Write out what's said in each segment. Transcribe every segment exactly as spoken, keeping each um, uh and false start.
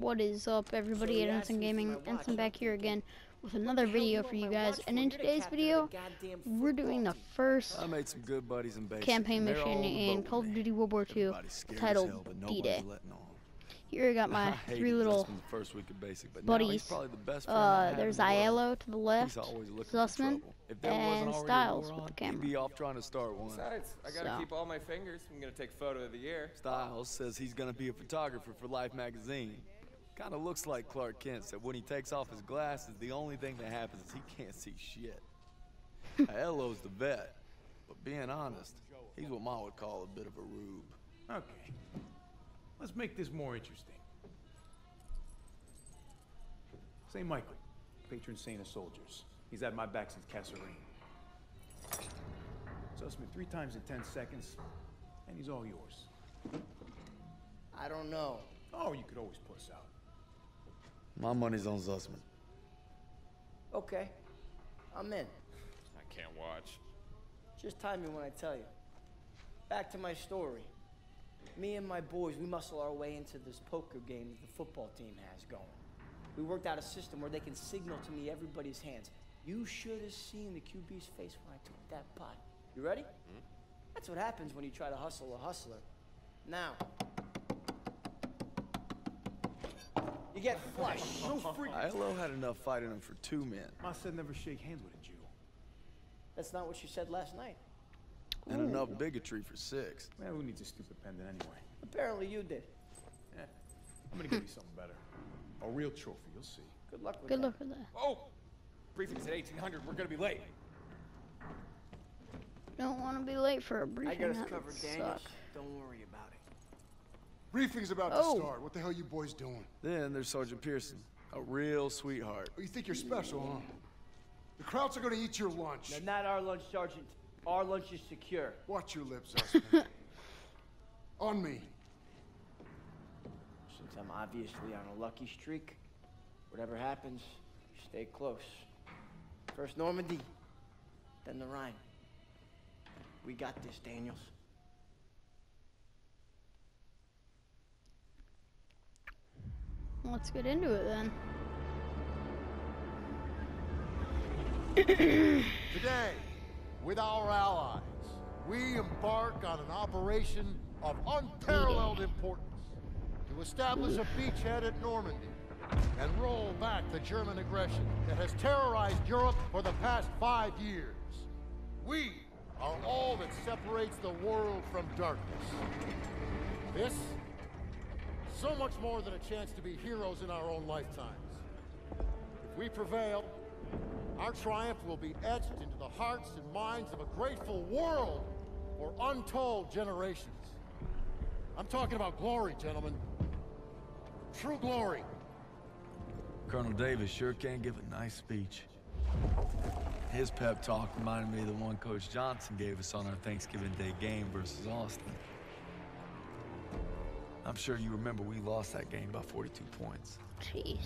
What is up, everybody? At Ensign Gaming, Ensign back here again with another video for you guys. And in today's video, we're doing the first I made some good buddies in basic, campaign mission in Call of Duty World War Two, titled D-Day. Here I got my three little buddies. Uh, there's Aiello to the left, Zussman, and Styles with the camera. Be off trying to start one. Besides, I gotta So. keep all my fingers. I'm gonna take photo of the year. Styles says he's gonna be a photographer for Life magazine. Kind of looks like Clark Kent said when he takes off his glasses, the only thing that happens is he can't see shit. Aiello's the vet, but being honest, he's what Ma would call a bit of a rube. Okay. Let's make this more interesting. Saint Michael, patron saint of soldiers. He's had my back since Kasserine. Sussman three times in ten seconds, and he's all yours. I don't know. Oh, you could always puss out. My money's on Zussman. Okay, I'm in. I can't watch. Just time me when I tell you. Back to my story. Me and my boys, we muscle our way into this poker game that the football team has going. We worked out a system where they can signal to me everybody's hands. You should have seen the Q B's face when I took that pot. You ready? Mm-hmm. That's what happens when you try to hustle a hustler. Now, you get flush. No freak. Aiello had enough fight in him for two men. Ma said never shake hands with a Jew. That's not what she said last night. And enough bigotry for six. Man, who needs a stupid pendant anyway? Apparently you did. Yeah. I'm gonna give you something better. A real trophy, you'll see. Good luck with Good that. luck with that. Oh! Briefing's at eighteen hundred. We're gonna be late. Don't want to be late for a I briefing. got us That covered, would Daniels. suck. Don't worry about it. Briefing's about Oh. to start. What the hell you boys doing? Then there's Sergeant Pearson, a real sweetheart. Oh, you think you're special, huh? The Krauts are gonna eat your lunch. Now, not our lunch, Sergeant. Our lunch is secure. Watch your lips, Zussman. On me. Since I'm obviously on a lucky streak, whatever happens, stay close. First Normandy, then the Rhine. We got this, Daniels. Let's get into it then. Today, with our allies, we embark on an operation of unparalleled importance to establish a beachhead at Normandy and roll back the German aggression that has terrorized Europe for the past five years. We are all that separates the world from darkness. This, so much more than a chance to be heroes in our own lifetimes. If we prevail, our triumph will be etched into the hearts and minds of a grateful world for untold generations. I'm talking about glory, gentlemen. True glory. Colonel Davis sure can give a nice speech. His pep talk reminded me of the one Coach Johnson gave us on our Thanksgiving Day game versus Austin. I'm sure you remember we lost that game by forty-two points. Jeez.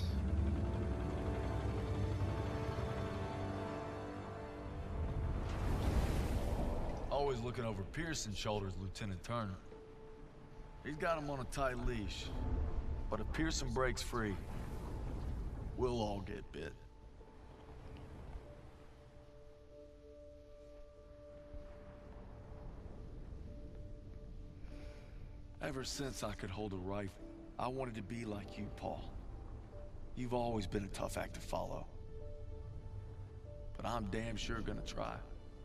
Always looking over Pearson's shoulders, Lieutenant Turner. He's got him on a tight leash. But if Pearson breaks free, we'll all get bit. Ever since I could hold a rifle, I wanted to be like you, Paul. You've always been a tough act to follow. But I'm damn sure gonna try.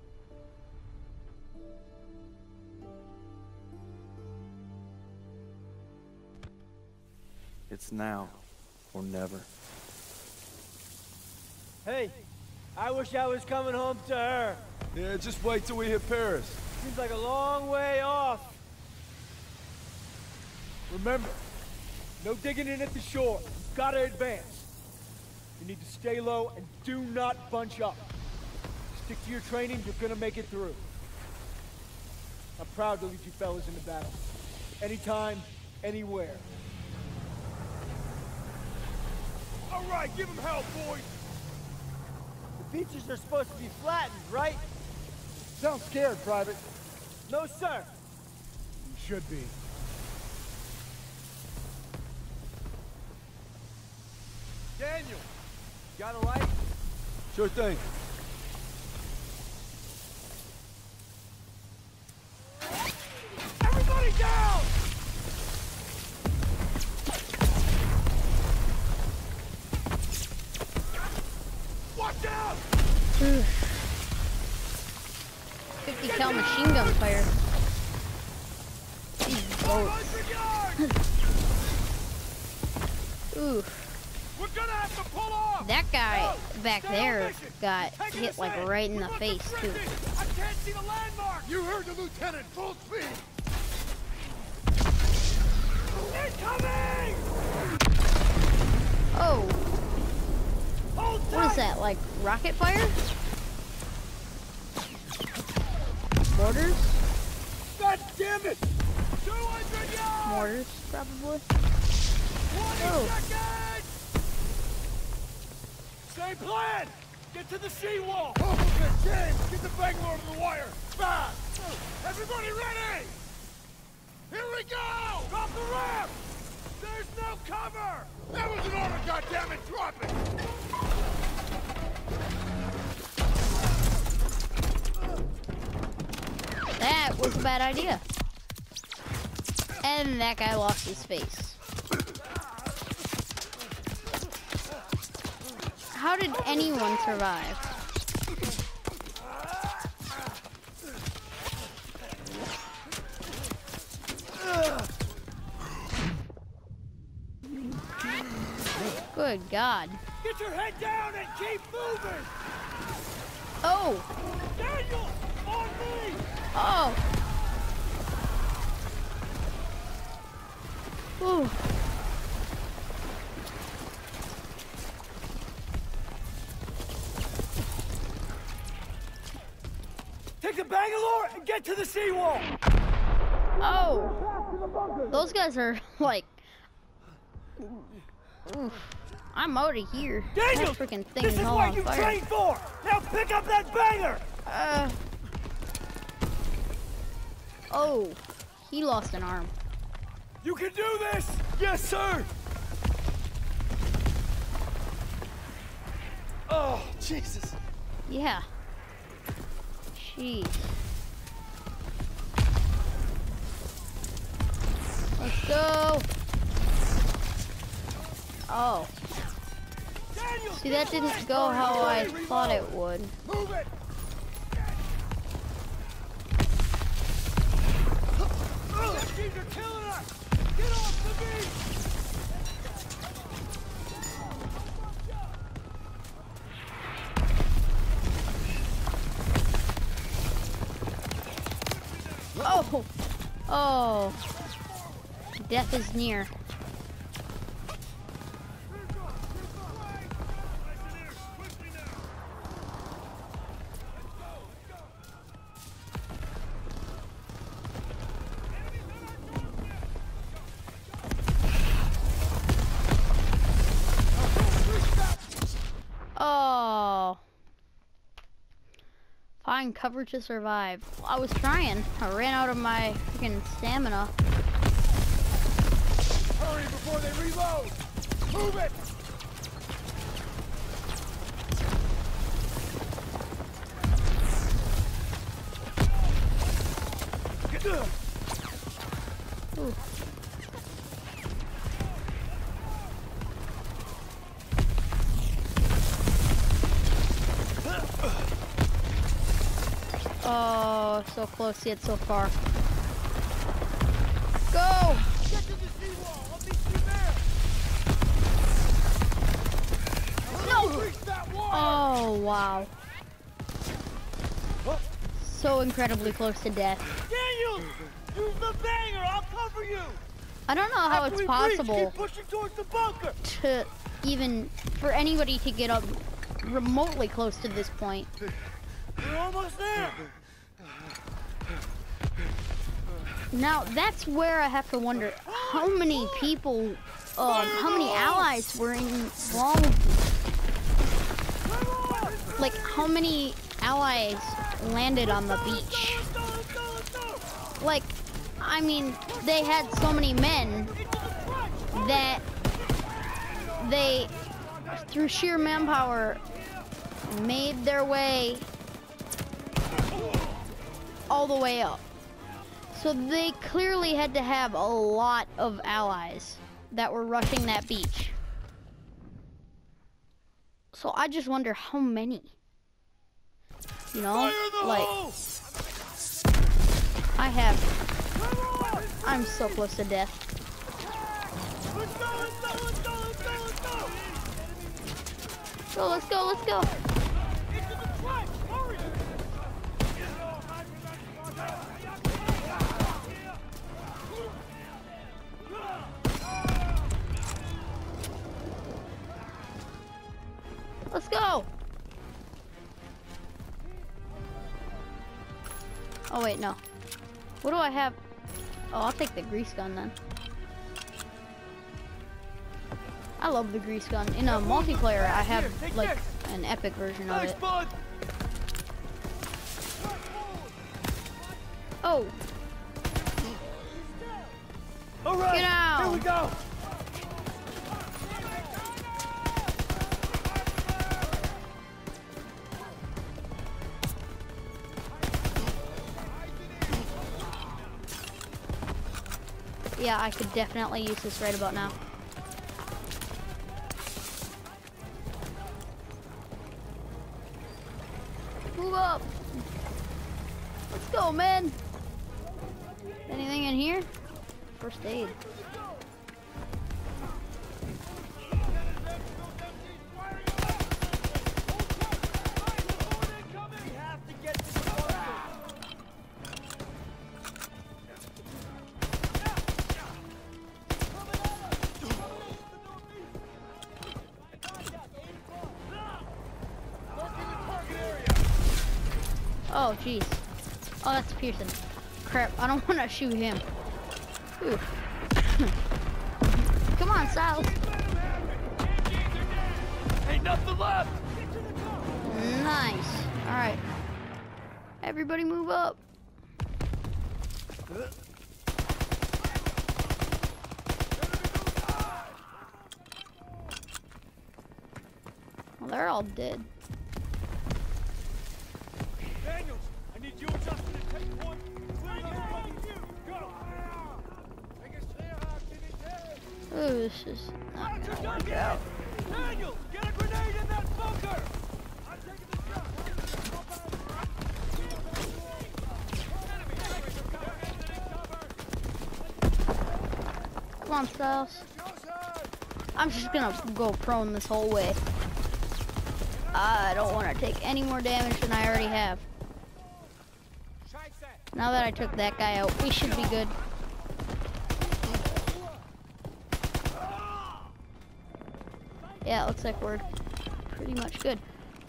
It's now or never. Hey, I wish I was coming home to her. Yeah, just wait till we hit Paris. Seems like a long way off. Remember, no digging in at the shore. You've gotta advance. You need to stay low and do not bunch up. Stick to your training, you're gonna make it through. I'm proud to lead you fellas into battle. Anytime, anywhere. All right, give him hell, boys! The beaches are supposed to be flattened, right? Sound scared, Private. No, sir. You should be. Got a light? Sure thing. Everybody down! Watch out! fifty cal machine gun fire. Ooh. We're gonna have to pull off! That guy back there got hit like right in the face too. I can't see the landmark! You heard the lieutenant, full speed! Incoming! Oh, Hold what is that, like rocket fire? Mortars? God damn it! two hundred yards! Mortars, probably. twenty Oh. seconds! Same plan! Get to the seawall! Okay, James, get the Bangalore over the wire! Fast! Everybody ready! Here we go! Drop the ramp! There's no cover! That was an order, goddammit! Drop it! That was a bad idea. And that guy lost his face. How did anyone survive? Good God. Get your head down and keep moving! Oh! Daniel! On me! Oh! Ooh. Take the Bangalore and get to the seawall! Oh! Those guys are like... Oof. I'm out of here. Daniel! That freaking thing This is is all what on you fire. trained for! Now pick up that banger! Uh... Oh. He lost an arm. You can do this! Yes, sir! Oh, Jesus. Yeah. Jeez. Let's go. Oh. Daniel, See, that didn't go how I thought it would. move it! These are killing us! Get off the beach! Oh! Oh! Death is near. Oh. Find cover to survive. I was trying. I ran out of my freaking stamina. Hurry before they reload! Move it! Ooh. Oh, so close yet so far. Go! Get to the seawall! I'll meet you there! No! Reach that wall! Oh, wow. So incredibly close to death. Daniel! Use the banger! I'll cover you! I don't know how After it's we breach, possible keep pushing towards the bunker! to even, for anybody to get up remotely close to this point. We're almost there! Now, that's where I have to wonder how many people, uh, how many allies were involved. Like, how many allies landed on the beach? Like, I mean, they had so many men that they through sheer manpower, made their way all the way up. So they clearly had to have a lot of allies that were rushing that beach. So I just wonder how many. You know, like, I have, I'm so close to death. So let's go, let's go. Let's go. Oh wait, no. What do I have? Oh, I'll take the grease gun then. I love the grease gun. In a multiplayer, I have like an epic version of it. Oh. All right. Get out. Here we go. Yeah, I could definitely use this right about now. Move up. Let's go, man. Anything in here? First aid. Oh, jeez. Oh, that's Pearson. Crap, I don't want to shoot him. Ooh. Come on, Styles. Ain't nothing left. Nice. All right. Everybody move up. Well, they're all dead. Daniels, I need you and Justin to take point. Clear the front. Go. Oh, this is not gonna work out. Daniels, get a grenade in that bunker. I'm taking the shot. Come on, Styles. I'm just gonna go prone this whole way. I don't want to take any more damage than I already have. Now that I took that guy out, we should be good. Yeah, it looks like we're pretty much good.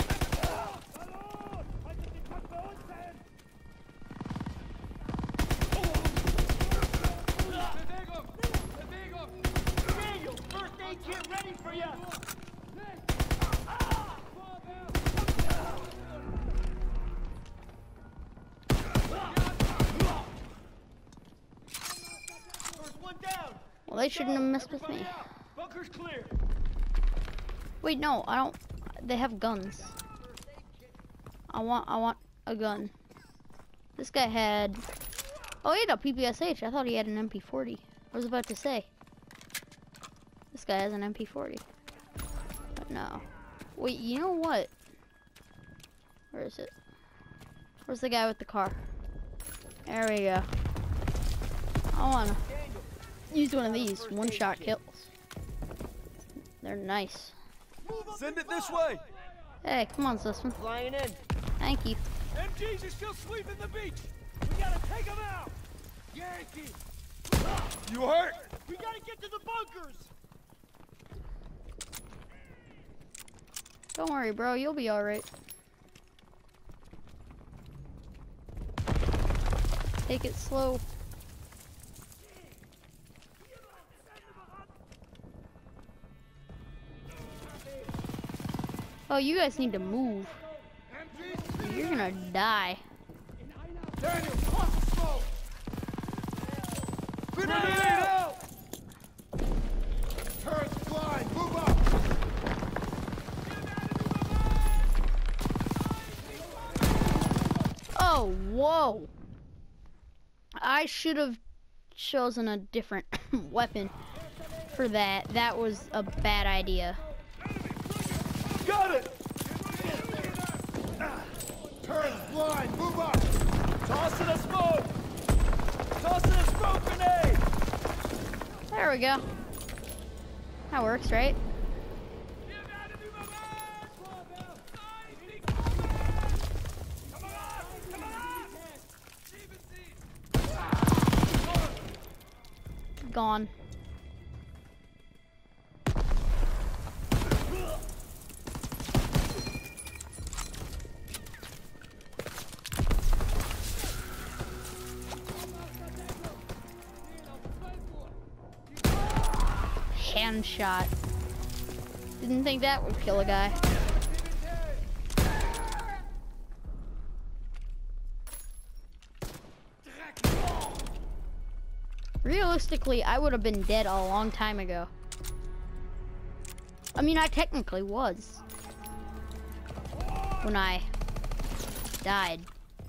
Well, they shouldn't have messed with me. Bunker's clear. Wait, no, I don't. They have guns. I want, I want a gun. This guy had. Oh, he had a P P S H. I thought he had an M P forty. I was about to say. This guy has an M P forty. But no. Wait, you know what? Where is it? Where's the guy with the car? There we go. I wanna use one of these one-shot kills. They're nice. Send it this way. Hey, come on, Sussman. Flying in. Thank you. M Gs are still sweeping the beach. We gotta take them out. Yankee. You hurt? We gotta get to the bunkers. Don't worry, bro. You'll be all right. Take it slow. Oh, you guys need to move. You're gonna die. Daniel, cross the smoke. Grenade out. Turrets flying, move up! Whoa! I should have chosen a different weapon for that. That was a bad idea. Got it! Turn blind, move up! Toss in a smoke! Toss in a smoke grenade! There we go. That works, right? Gone. Handshot. Didn't think that would kill a guy. Realistically, I would have been dead a long time ago. I mean, I technically was. When I died.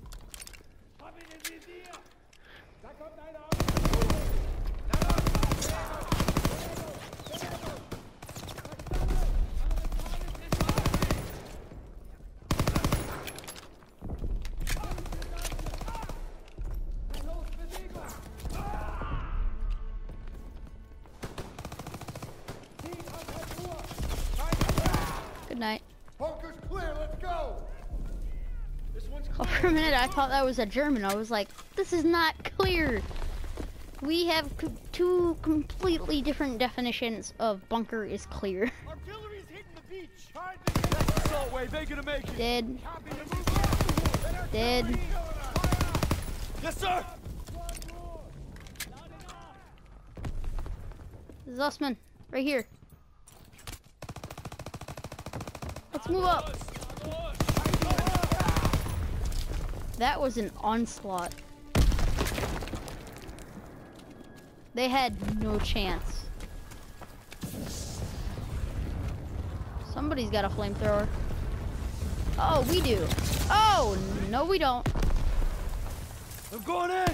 Good night. Bunker's clear, let's go! Oh, for a minute, I thought that was a German. I was like, this is not clear. We have co two completely different definitions of bunker is clear. Artillery's hitting the beach. That's assault wave. They gonna make it. Dead. Dead. Yes, sir. Zussman, right here. Let's move up. That was an onslaught. They had no chance. Somebody's got a flamethrower. Oh, we do. Oh, no we don't. I'm going in.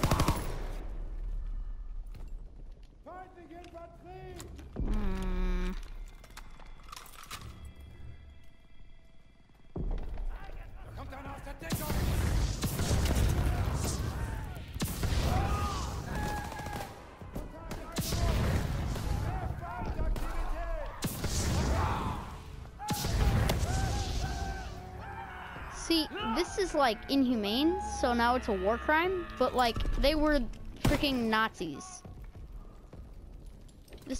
Hmm. See, this is like inhumane, so now it's a war crime, but like they were freaking Nazis. This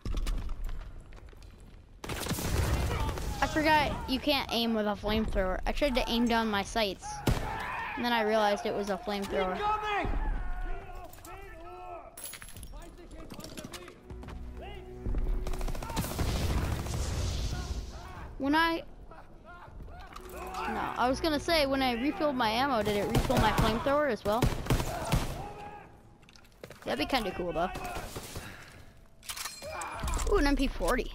I forgot you can't aim with a flamethrower. I tried to aim down my sights, and then I realized it was a flamethrower. When I No, I was gonna say, when I refilled my ammo, did it refill my flamethrower as well? That'd be kinda cool though. Ooh, an M P forty.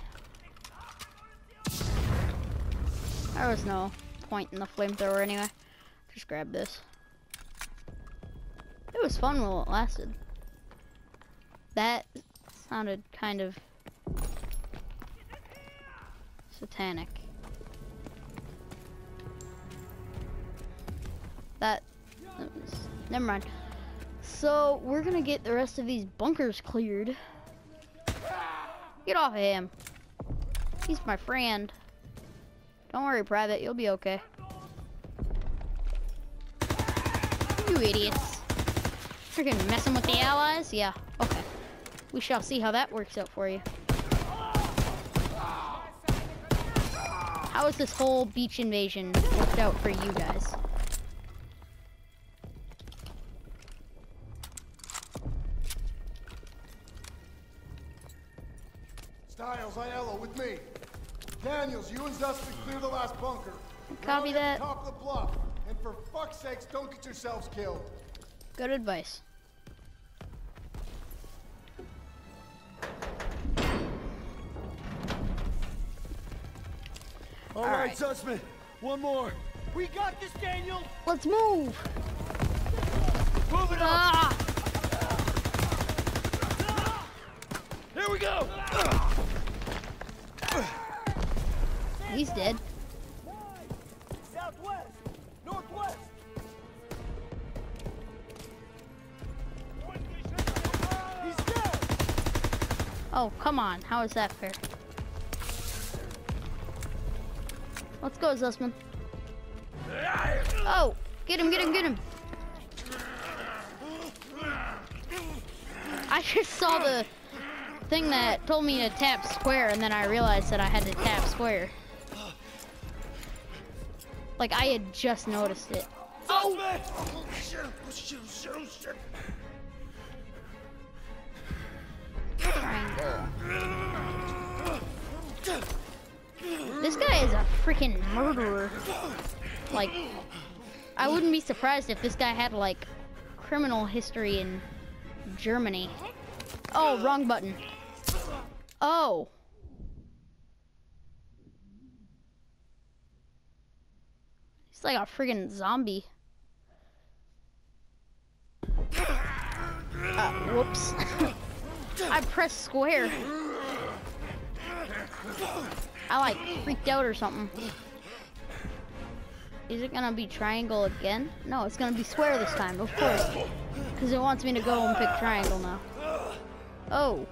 There was no point in the flamethrower anyway. Just grab this. It was fun while it lasted. That sounded kind of satanic. That, that was, never mind. So we're gonna get the rest of these bunkers cleared. Get off of him. He's my friend. Don't worry, Private, you'll be okay. You idiots. Freaking messing with the Allies? Yeah, okay. We shall see how that works out for you. How has this whole beach invasion worked out for you guys? Styles, Aiello, with me. Daniels, you and Zussman clear the last bunker. Copy We're that. Top of the bluff. And for fuck's sakes, don't get yourselves killed. Good advice. All right, Zussman. One more. We got this, Daniel. Let's move. Move it up! Ah! Here we go! He's dead. Southwest! Northwest! He's dead! Oh, come on. How is that fair? Let's go, Zussman. Oh, get him, get him, get him. I just saw the thing that told me to tap square, and then I realized that I had to tap square. Like, I had just noticed it. Oh! Triangle. This guy is a freaking murderer. Like, I wouldn't be surprised if this guy had, like, criminal history in Germany. Oh, wrong button. Oh. He's like a friggin' zombie. Uh, whoops. I pressed square. I like freaked out or something. Is it gonna be triangle again? No, it's gonna be square this time, of course. Because it wants me to go and pick triangle now. Oh.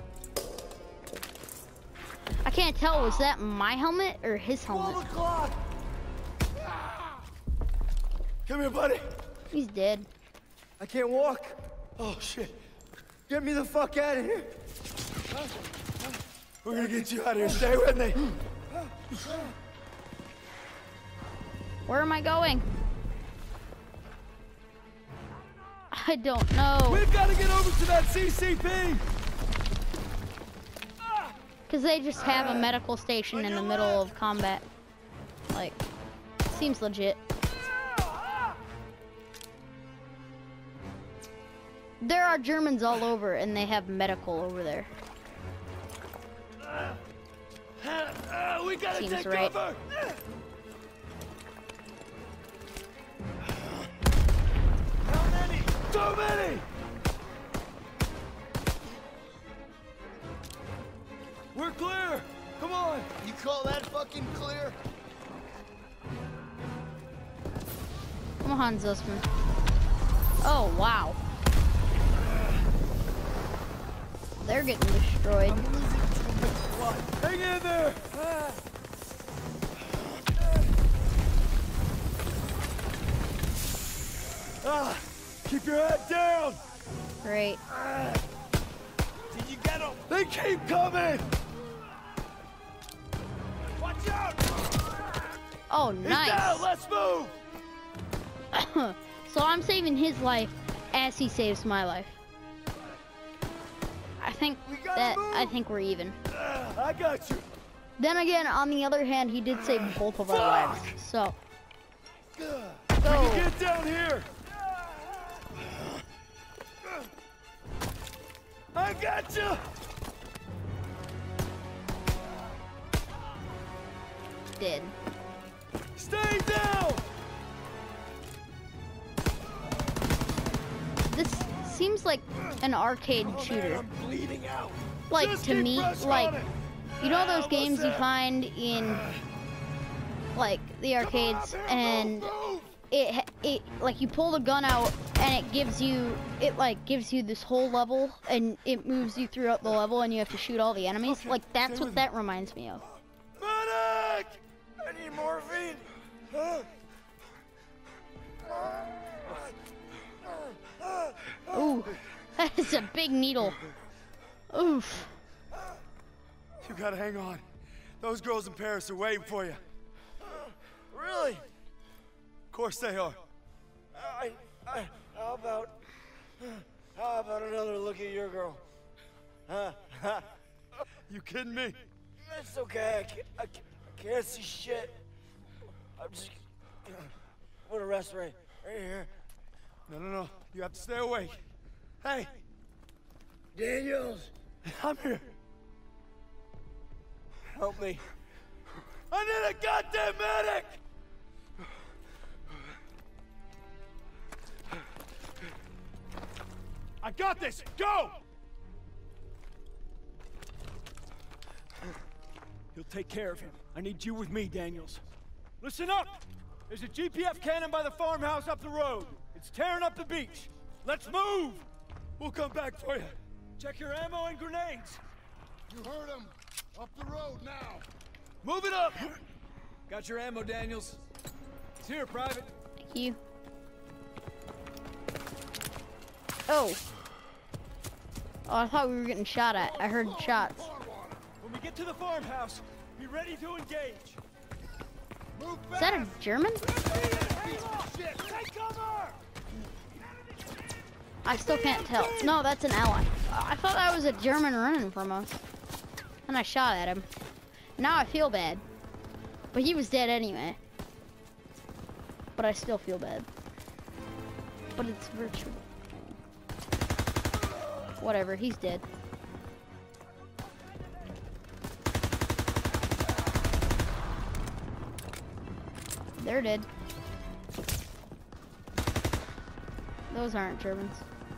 I can't tell, was that my helmet or his helmet? Come here, buddy. He's dead. I can't walk. Oh, shit. Get me the fuck out of here. We're gonna get you out of here. Stay with me. Where am I going? I don't know. We've got to get over to that C C P. Because they just have a medical station in the middle of combat. Like, seems legit. There are Germans all over, and they have medical over there. Uh, we gotta Seems take right. cover. How many? Too many. We're clear. Come on. You call that fucking clear? Come on, Zussman. Oh, wow. They're getting destroyed. Hang in there. Ah, keep your head down. Great. Did you get them? They keep coming. Watch out. Oh, He's nice. down. Let's move. So I'm saving his life as he saves my life. I think that, I think we're even. Uh, I got you. Then again, on the other hand, he did save both of our lives. So, We go. can get down here. I got you. Did. Stay down. This seems like an arcade shooter. I'm bleeding out. Like, Just to keep me, pressure like, on it. you know those Almost games you there. find in, like, the arcades, and it, ha- it, like, you pull the gun out, and it gives you, it, like, gives you this whole level, and it moves you throughout the level, and you have to shoot all the enemies? Okay, Like, that's stay what with that reminds me of. Medic! I need morphine. Huh? Ooh, that is a big needle. Oof. You gotta hang on. Those girls in Paris are waiting for you. Really? Of course they are. I, I, how about, how about another look at your girl? Huh? You kidding me? It's okay. I can't, I can't, I can't see shit. I'm just. I'm gonna rest right, right here. No, no, no. You have to stay awake. Hey, Daniels, I'm here. help me. I need a goddamn medic! I got this! Go! He'll take care of him. I need you with me, Daniels. Listen up! There's a G P F cannon by the farmhouse up the road. It's tearing up the beach. Let's move! We'll come back for you. Check your ammo and grenades. You heard him. Up the road now. Move it up! Got your ammo, Daniels. It's here, Private. Thank you. Oh. Oh, I thought we were getting shot at. I heard shots. When we get to the farmhouse, be ready to engage. Move Is that a German? Take cover! I still can't tell. No, that's an ally. I thought that was a German running from us. And I shot at him. Now I feel bad. But he was dead anyway. But I still feel bad. But it's virtual. Whatever, he's dead. They're dead. Those aren't Germans.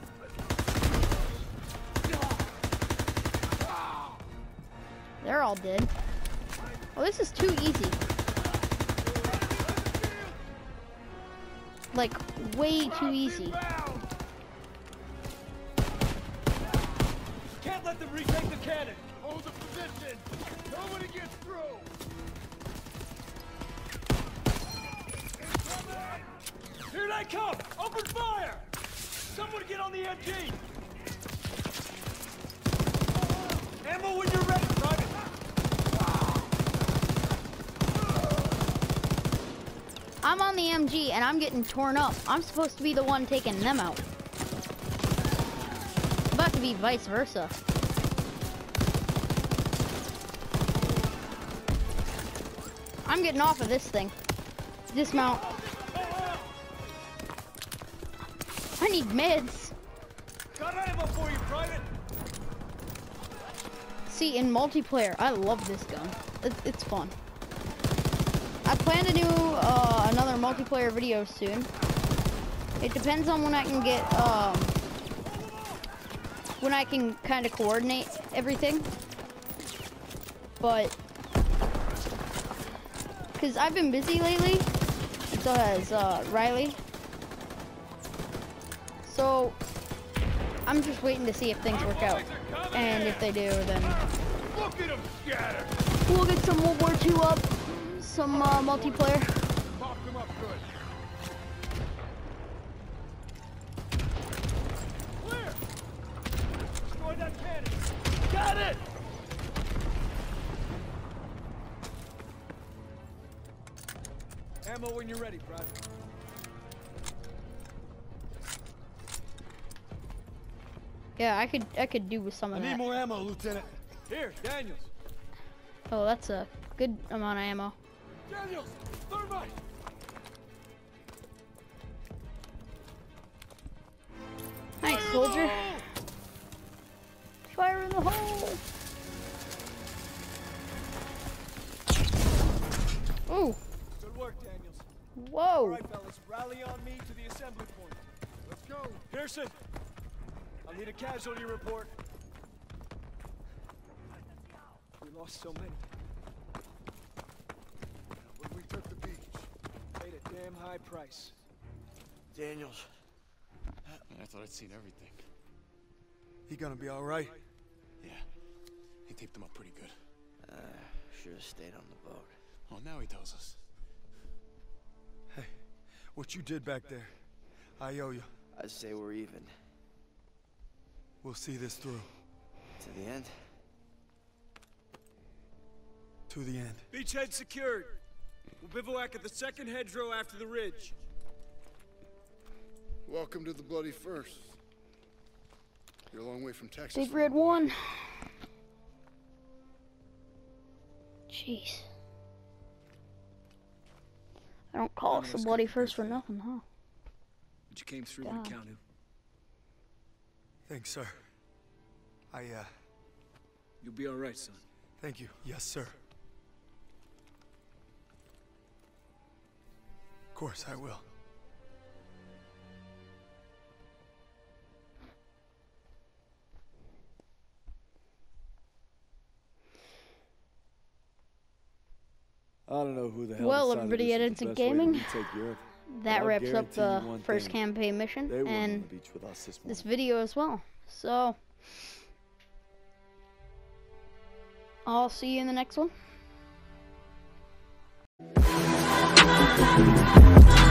They're all dead. Oh, this is too easy. Like, way too easy. Can't let them retake the cannon. Hold the position. Nobody gets through. Here they come! Open fire! Someone get on the M G! Ammo when you're ready, Private! I'm on the M G and I'm getting torn up. I'm supposed to be the one taking them out. It's about to be vice versa. I'm getting off of this thing. Dismount. I need meds. Got ammo for you, Private. See, in multiplayer, I love this gun. It's, it's fun. I plan to do uh, another multiplayer video soon. It depends on when I can get, um, when I can kind of coordinate everything. But, because I've been busy lately, so has uh, Riley. So, I'm just waiting to see if things work out. And if they do, then Look at them scatter. we'll get some World War Two up, some uh, multiplayer. Pop them up good. Clear. Destroy that cannon. Got it. Ammo when you're ready, Private. Yeah, I could I could do with some I of need that. more ammo, Lieutenant. Here, Daniels. Oh, that's a good amount of ammo. Daniels, thermite. Nice, soldier. Fire in the hole. Ooh. Good work, Daniels. Whoa. All right, fellas, rally on me to the assembly point. Let's go. Pearson, I'll need a casualty report. We lost so many. When we took the beach. Paid a damn high price. Daniels. Man, I thought I'd seen everything. He gonna be all right? Yeah, he taped them up pretty good. Uh, should have stayed on the boat. Oh, now he tells us. Hey, what you did back there, I owe you. I'd say we're even. We'll see this through. To the end? To the end. Beachhead secured. We'll bivouac at the second hedgerow after the ridge. Welcome to the Bloody First. You're a long way from Texas. Big Red One. Jeez. I don't call us the Bloody First for nothing, huh? But you came through God. when it counted. Thanks, sir. I, uh... You'll be all right, son. Thank you. Yes, sir. Of course I will. don't know who the hell Well, decided everybody this at was the Instant best way to Gaming, retake Europe, but that I'll wraps up guarantee the you one first thing. campaign mission They weren't on and the beach with us this this morning. video as well. So, I'll see you in the next one.